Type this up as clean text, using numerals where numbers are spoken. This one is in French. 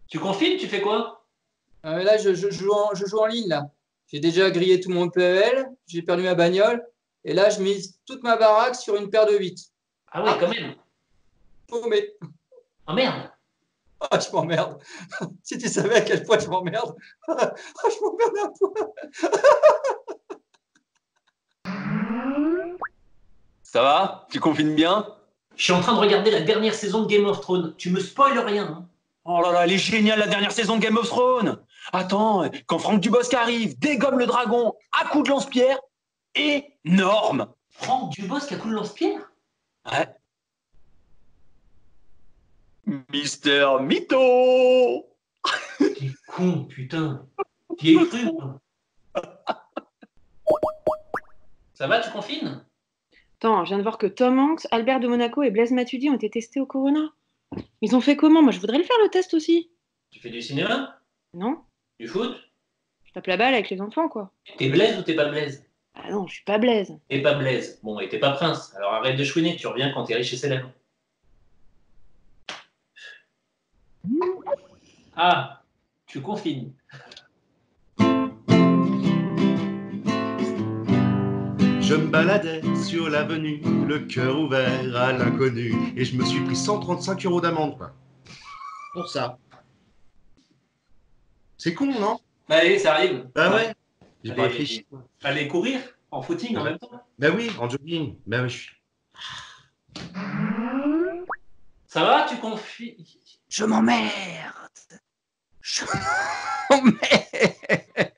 Tu confines, tu fais quoi? Là, je joue en ligne, là. J'ai déjà grillé tout mon PEL, j'ai perdu ma bagnole, et là, je mise toute ma baraque sur une paire de 8. Ah ouais, Ah, quand même. paumé. Oh merde. Ah, je m'emmerde. Si tu savais à quel point je m'emmerde. Ah, je m'emmerde un peu. Ça va? Tu confines bien? Je suis en train de regarder la dernière saison de Game of Thrones. Tu me spoiles rien, hein. Oh là là, elle est géniale la dernière saison de Game of Thrones! Attends, quand Franck Dubosc arrive, dégomme le dragon à coups de lance-pierre, énorme! Franck Dubosc a coup de lance-pierre? Ouais. Mister Mytho! T'es con, putain. T'y ai cru, moi. Ça va, tu confines? Attends, je viens de voir que Tom Hanks, Albert de Monaco et Blaise Matuidi ont été testés au corona. Ils ont fait comment? Moi, je voudrais le faire le test aussi. Tu fais du cinéma? Non? Du foot? Je tape la balle avec les enfants, quoi. T'es Blaise ou t'es pas Blaise? Ah non, je suis pas Blaise. T'es pas Blaise. Bon, et t'es pas Prince. Alors arrête de chouiner, tu reviens quand t'es riche et célèbre. Ah, tu confines. Je me baladais sur l'avenue, le cœur ouvert à l'inconnu, et je me suis pris 135 € d'amende, quoi. Pour ça. C'est con, non? Allez, ça arrive. Bah ouais. J'ai pas Allez, réfléchi. allez courir en footing en même temps. Bah oui, en jogging. Bah oui, je suis... Ça va, tu confines? Je m'emmerde. Je m'emmerde.